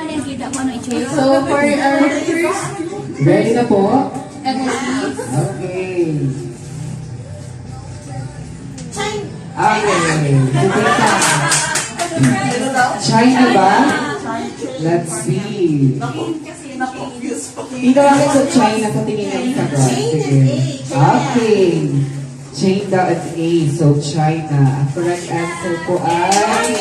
So, for our first... Ready na po? Okay. Okay. China ba? Let's see. Dito lang sa China sa tingin ng sagot. Sige. Okay. Chain daw at A. So, China. Ang correct answer po ay...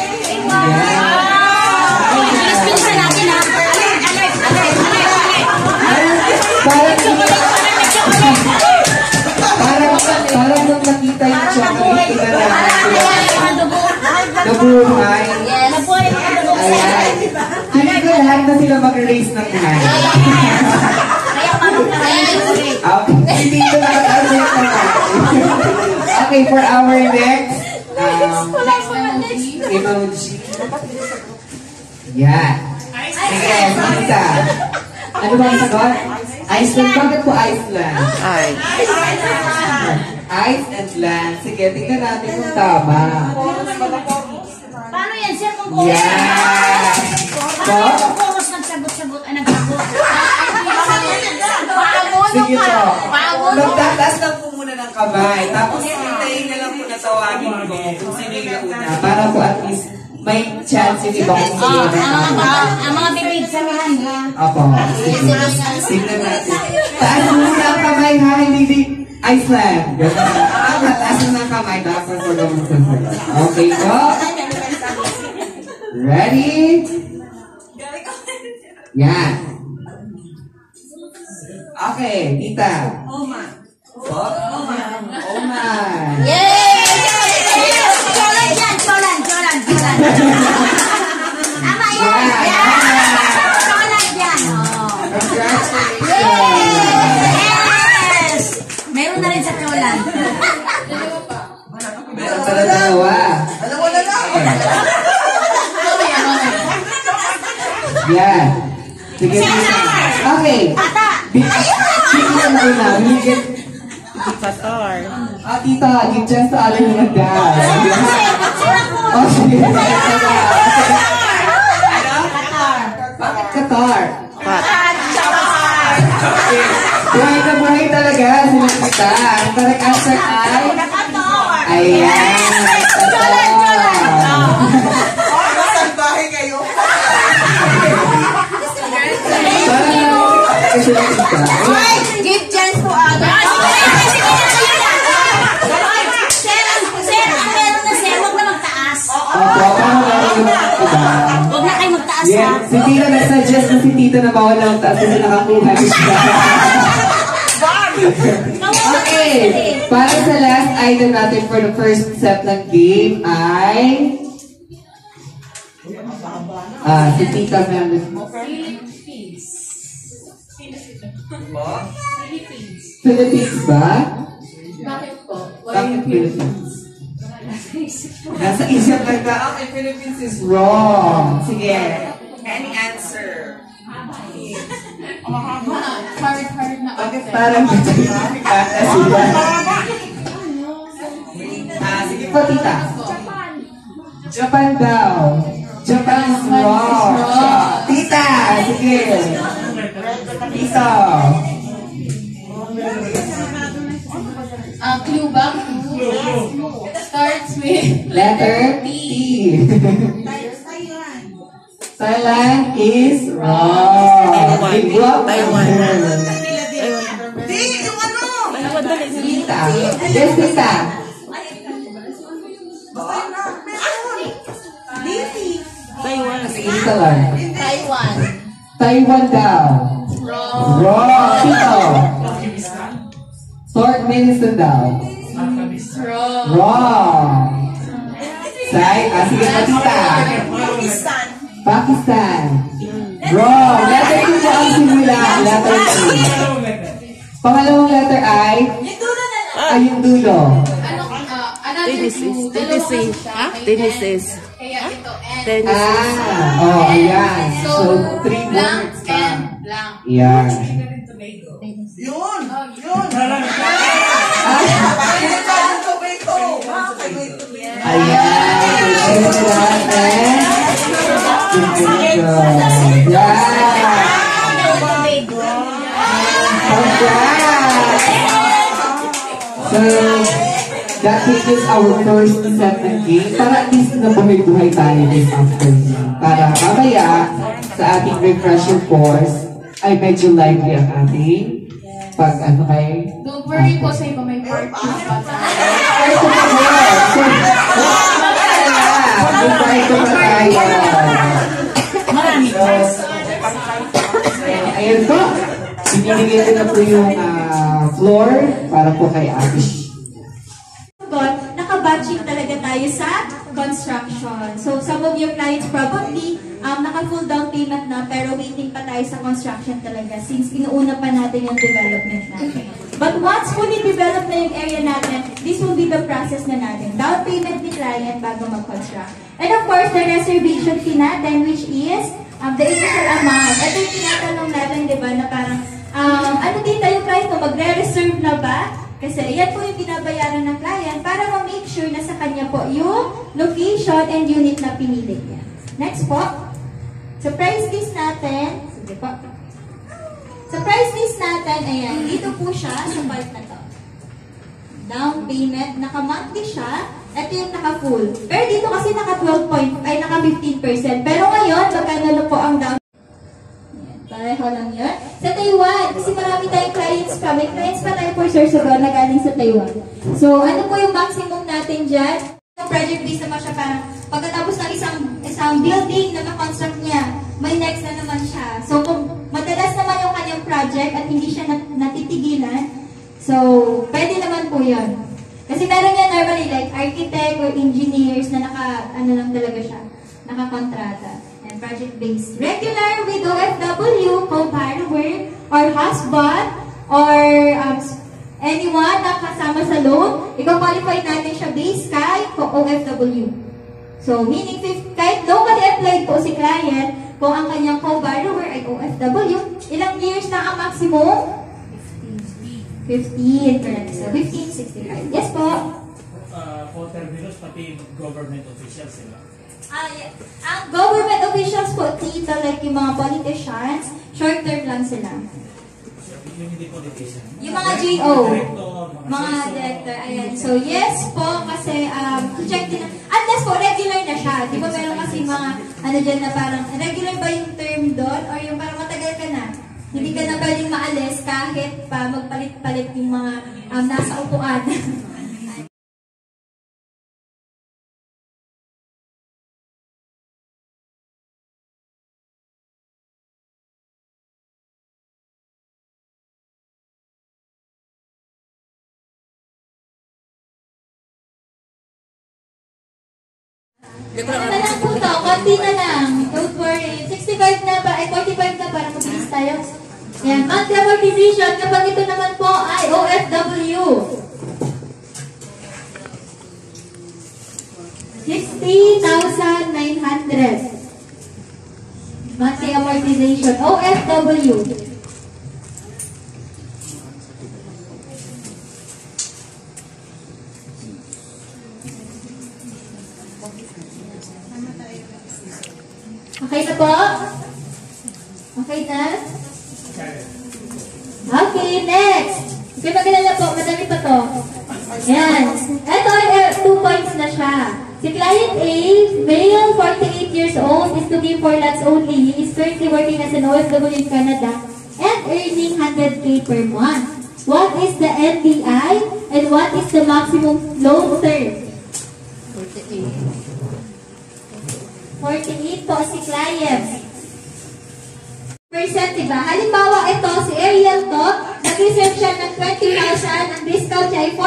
Parang nung nakita yung chocolate, iba na nabuhay. Ayan. Hindi ko lahat na sila mag-raise ng hand. Okay, hindi ko na okay, for our next emoji. Yan. Sige, Samantha. Ano ba ang sagot? Iceland. Bakit po Iceland? Ice and land. Sige, tingnan natin kung tama. Paano yan, sir? Kung kuros nagsagot-sagot, ay nagsagot. Sige po. Magtataas lang po muna ng kamay. Tapos hintayin na lang po na tawagin ko kung sino yung una. Para po at least may chance yung ibang sino na Ang mga bibig sa mga Apo. Tingnan natin. Taas muna ang kamay ha, hindi Iceland. Taas muna ang kamay. Tapos wala mo sa sagot. Okay po? Ready? Yan. Okay, tita. Oman. Yay! Cholan yan! Cholan! Tama yan! Cholan yan! Yes! Meron na rin sa cholan. Meron pala dalawa. Alam mo na lang! Yan. Sige. Okay. Bigyan na una. Bigyan. Tita, give chance sa alin yung nagdaan. Oh, sige. Bakit Qatar? Buhay na buhay talaga. Sila kita. Ang correct answer ay... Ayan. Qatar. Bahay kayo. Give chance to others. Sir, ang meron na sir, huwag na magtaas. Huwag na kayo magtaas ha. Si Tita nag-suggest na si Tita na bawal na magtaas kasi nakakuha siya. Okay. Para sa last item natin for the first set ng game ay... si Tita Mendes. Philippines ba? Bakit po? Bakit Philippines? Nasa isip lang ka, okay, Philippines is wrong. Sige. Any answer? Hard na. Bakit parang kata sila? Sige po, tita. Japan daw. Japan is wrong. Tita, sige. Tita. Clue ba? Starts with Letter T. Thailand is wrong. Taiwan. Di, yung ano? Tita. Yes, tita. Sige, tita lang. Taiwan daw. Wrong. Tito. Turkmenistan daw. Wrong. Sige pa, tita. Pakistan. Wrong. Letter 2 po ang simula. Letter 2. Pangalawang letter ay? Yung dulo. Tennessee. Kaya ito, and. Ayan. So, 3 blank words. and blank. Yan. Yun! Yun! Ayan. Congratulations! Congrats! So, that is our first set ng game. Para at least na buhay-buhay tayo this afternoon. Para mamaya, sa ating refresher course, ay medyo lively ang ating pag ano kay... Don't worry po sa iba, may part 2 pa tayo. Part 2 pa mo! May part 2 pa tayo. Ayun po. Binibigyan ko na po yung floor para po kay Abby. Naka-batching talaga tayo sa construction. So, some of your clients probably naka-full down payment na pero waiting pa tayo sa construction talaga since inuuna pa natin yung development natin. But once fully developed na yung area natin, this will be the process na natin. Down payment ni client bago mag-construct. And of course, the reservation fee natin which is the initial amount. Ito yung tinatanong natin, di ba, na parang ano din tayo client mo, magre-reserve na ba? Kasi yan po yung binabayaran ng client para ma-make sure na sa kanya po yung location and unit na pinili niya. Next po. Sa price list natin, sige po. Sa price list natin, ayan, dito po siya sa part na to. Down payment, naka-monthly siya, ito yung naka-full. Pero dito kasi naka-12 point, ay naka-15%. Pero ngayon, magkano na po ang down? Pareho lang yun. Sa Taiwan, kasi marami tayong clients pa. May clients pa tayo for Sorsogon na galing sa Taiwan. So, ano po yung maximum natin dyan? Project based naman siya parang pagkatapos ng isang building na na-construct niya, may next na naman siya. So, kung madalas naman yung kanyang project at hindi siya natitigilan, so, pwede naman po yun. Kasi meron yan normally like architect or engineers na ano lang talaga siya, nakakontrata. Project-based. Regular with OFW, co-borrower, or husband, or anyone na kasama sa loan, i-qualify natin siya based kay OFW. So, meaning kahit locally employed po si client, kung ang kanyang co-borrower ay OFW, ilang years na ang maximum? 15. Correct. So, 15, 65. Yes po. For terminals, pati government officials sila. Ang government officials po, dito, like yung mga politicians, short term lang sila. Yung hindi politician. Yung mga GO, mga director, ayan. So, yes po, kasi check din na. Unless po, regular na siya. Di ba meron kasi mga, ano dyan na parang, regular ba yung term doon? Or yung parang matagal ka na? Hindi ka na pwedeng maalis kahit pa magpalit-palit yung mga nasa upuan. Ano na lang po to? Konti na lang. Don't worry. 65 na ba? Ay, 45 na para mabilis tayo. Ayan. Monthly amortization. Kapag ito naman po ay OFW. 60,900. Monthly amortization. OFW. Okay na po? Okay na? Okay, next. Okay, magkilala po. Madami pa to. Yan. Ito, 2 points na siya. Si client A, male, 48 years old, is looking for lots only. He is currently working as an OFW in Canada and earning 100K per month. What is the NBI and what is the maximum loan term? 48 po si client. Percent, diba? Halimbawa, ito, si Ariel to, nag-reserve siya ng 20,000, ang discount siya ay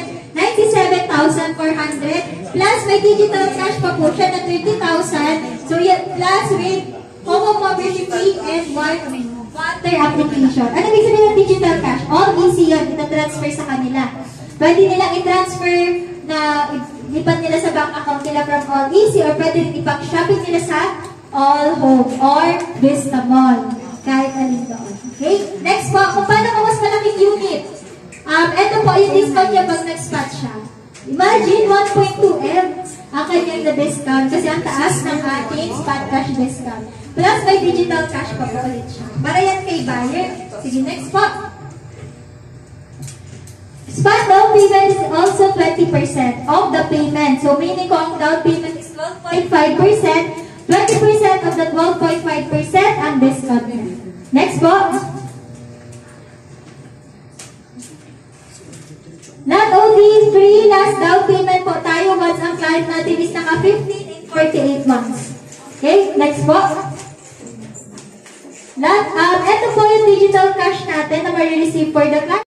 497,400, plus may digital cash pa po siya na 20,000, so yan, plus with home membership fee and water application. Ano ibig sabihin ng digital cash? All easy yun, ita-transfer sa kanila. Pwede nilang i-transfer na lipat nila sa bank account nila from All Easy or pwede rin ipag-shopping nila sa All Home or Vista Mall. Kahit alin doon. Okay? Next po, kung paano kung mas malaking unit. Ito po yung discount niya pag nag-spot siya. Imagine 1.2M. ang kanyang na discount kasi ang taas ng ating spot cash discount. Plus, may digital cash pa po ulit siya. Para yan kay buyer. Sige, next po. Spot down payment is also 20% of the payment. So, meaning ko ang down payment is 12.5%, 20% of the 12.5% ang discount. Next po. Not only free last down payment po tayo once ang client natin is naka 15 and 48 months. Okay, next po. Ito po yung digital cash natin na ma-receive for the client.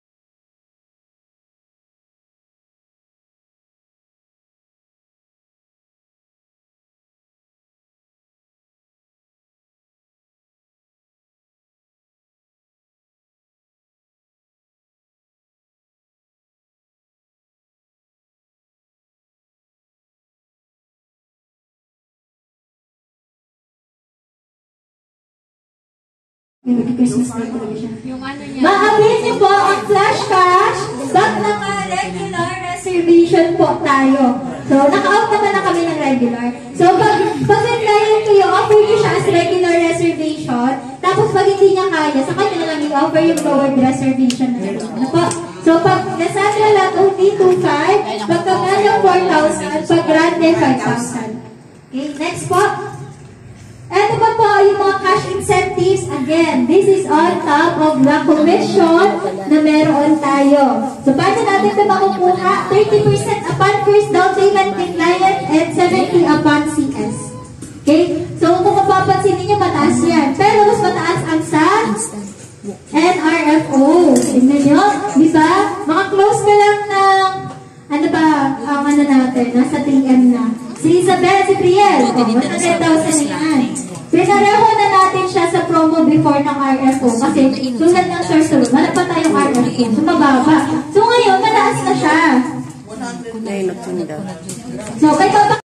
Christmas decoration. Ma-avail niyo po ang flash cash back ng regular reservation po tayo. So, naka-out naman na kami ng regular. So, pag nag-client kayo, offer niyo siya as regular reservation. Tapos, pag hindi niya kaya, sa kanya na lang i-offer yung lowered reservation na ito. Ano po? So, pag Nasandra lot only 2,500, pag Camellia 4,000, pag Grande 5,000. Okay, next po. Ito pa po yung mga cash incentives. Again, this is on top of the commission na meron tayo. So, paano natin ito makukuha? 30% upon first down payment kay client and 70% upon CS. Okay? So, kung mapapansin ninyo, mataas yan. Pero mas mataas ang sa NRFO. Tingnan nyo, di ba? Maka-close ka lang ng, ano ba, ang ano natin, nasa 3M na. Si Isabel, si Priel, 100,000 na yan. Pinareho na natin siya sa promo before ng RFO kasi tulad ng Sorcerer, wala pa tayong RFO. So, mababa. So, ngayon, mataas na siya. 100 na. So, kay Papa